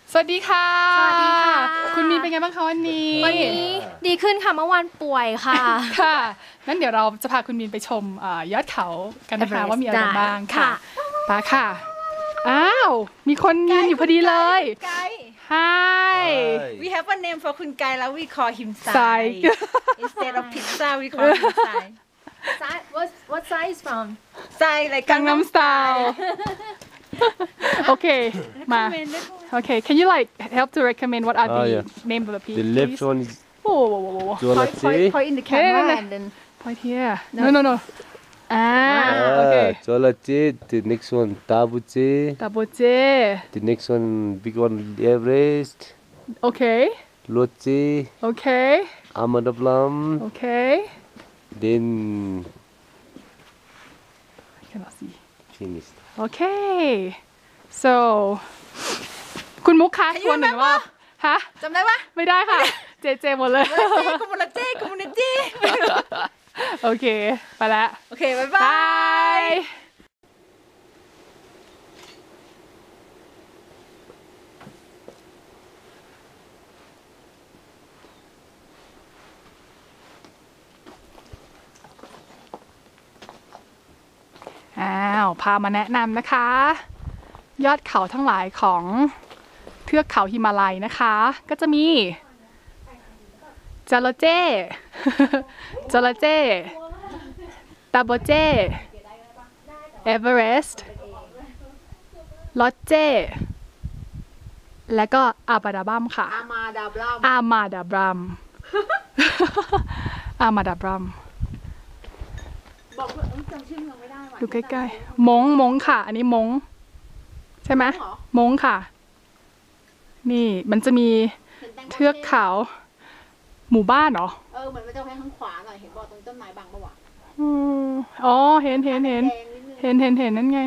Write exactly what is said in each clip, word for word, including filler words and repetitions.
สวัสดีค่ะสวัสดีค่ะคุณมีนเป็นไงบ้างคะวันนี้วันนี้ดีขึ้นค่ะเมื่อวานป่วยค่ะค่ะงั้นเดี๋ยวเราจะพาคุณมีนไปชมยอดเขากันนะคะว่ามีอะไรบ้างค่ะไปค่ะอ้าวมีคนยืนอยู่พอดีเลย Hi We have a name for คุณไกแล้ว we call him ไซ Sai instead of pizza we call him Sai Sai what what size from Sai like กังนัมสไตล์โอเคมาโอเค Can you like help to recommend what are the Ah, yeah. name of the people The left one is oh Jolache. point in the camera Yeah. and then point here no no no ah okay Ah, Jolache. The next one Tabuche. ตาโบเจ The next one big one Everest. โอเค Loche. โอเค Amadablam. โอเค Then I cannot see finished. โอเค so คุณมุกคะทวนหนึ่งว่าฮะจำได้ปะไม่ได้ค่ะ เจเจหมดเลยเจ้กุมุลเจ้กุมุลเจ้โอเค ไปแล้วโอเคบ๊ายบาบาย ยอ้าวพามาแนะนำนะคะ ยอดเขาทั้งหลายของเทือกเขาหิมาลัยนะคะ ก็จะมีจาโรเจ จาโรเจ ตาโบเจ เอเวอเรสต์ ลอเจ และก็อาบาดาบัมค่ะอามาดาบลัมอามาดาบรัม อามาดาบรัมบอกว่าจำชื่อเมืองไม่ได้ว่ะดูใกล้ๆ มงมงค่ะ อันนี้มง ใช่ไหมมงค่ะ นี่มันจะมีเทือกเขา หมู่บ้านเหรอเออเหมือนมันจะไปทางขวาหน่อยเห็นบอกตรงต้นไม้บางปะวะอืมอ๋อ เห็นเห็นเห็นแดงนิดนึงเห็นเห็นเห็นนั่นไง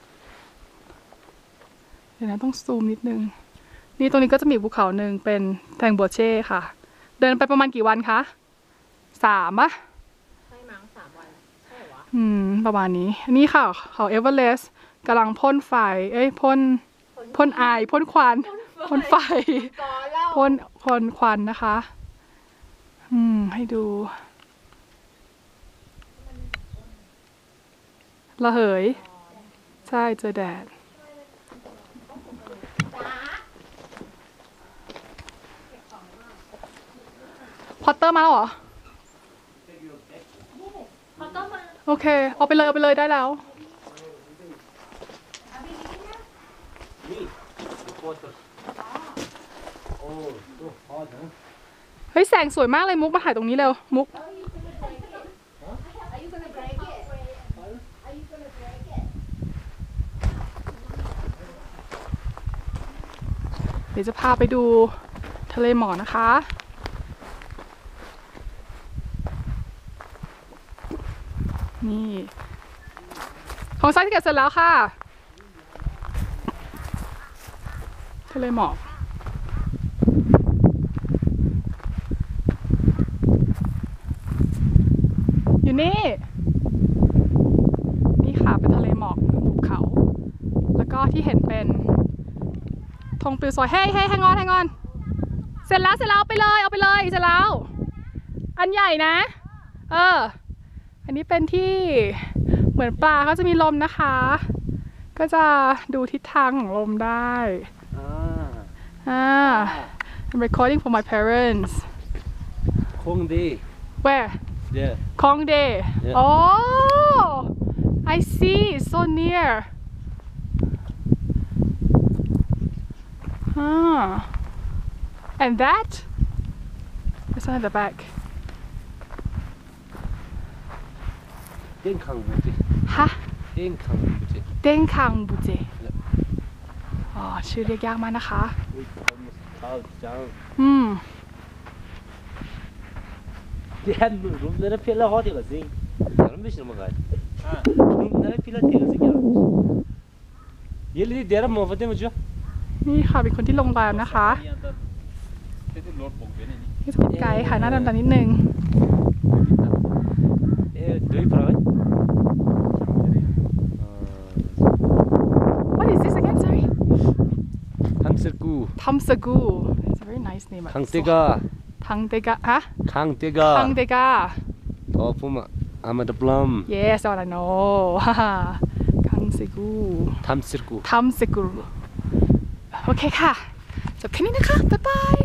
เดี๋ยวนะต้องซูมนิดนึง นี่ตรงนี้ก็จะมีภูเขาหนึ่งเป็นแทงโบเช่ค่ะ เดินไปประมาณกี่วันคะ สามอะใช่มั้งสามวันใช่เหรอวะอืม ประมาณนี้ นี่ค่ะ เขาเอเวอเรสต์กำลังพ่นไฟ เอ้ยพ่น พ่นไอายพ่นควัน พ่นไฟก่อนแล้วพ่นพ่นควันนะคะ อืม ให้ดู ระเหย ใช่เจอแดด พอตเตอร์มาแล้วเหรอ โอเค เอาไปเลย เอาไปเลยได้แล้ว เฮ้ยแสงสวยมากเลยมุกมาถ่ายตรงนี้เร็ว มุก เดี๋ยวจะพาไปดูทะเลหมอกนะคะ นี่ของไซส์ที่เก็บเสร็จแล้วค่ะ ทะเลหมอกอยู่นี่ นี่ค่ะเป็นทะเลหมอกภูเขา แล้วก็ที่เห็นเป็นธงปลิวสวยเฮ้ยเฮ้ยแฮงออนแฮงออนเสร็จแล้วเสร็จแล้วเอาไปเลยเอาไปเลยเสร็จแล้ว อันใหญ่นะ เออ อันนี้เป็นที่เหมือนปลาเขาจะมีลมนะคะ ก็จะดูทิศทางของลมได้ Ah, อ่า I'm recording for my parents Hongdae. where There. Kongdae Yeah. oh I see it's so near ah and that it's on the back Denkangbuche. ฮะ Denkangbuche. เด้งคังบูเจอ๋อชื่อเรียกยากมากนะคะ Taojiang. อืม Den rumlara pilla har det liksom. Yarım beş numara gayet. Ha. Rumlara pilla det liksom yarım. Yeli de deram mafate mı jo? นี่ค่ะเป็นคนที่โรงแรมนะคะนี่จะเป็นไกด์ค่ะหน้าดำๆนิดนึง Eh, doi pravi. What is this again sorry 탐스구. ทัมสกู it's a very nice name 강대가. ทังเตกะฮะ 강대가. ทังเตกะ 더 보면 아마도 블럼. yes all I know ฮ่าฮ่าคังสกู 탐스구. ทัมสกูโอเคค่ะจบแค่นี้นะคะบ๊ายบาย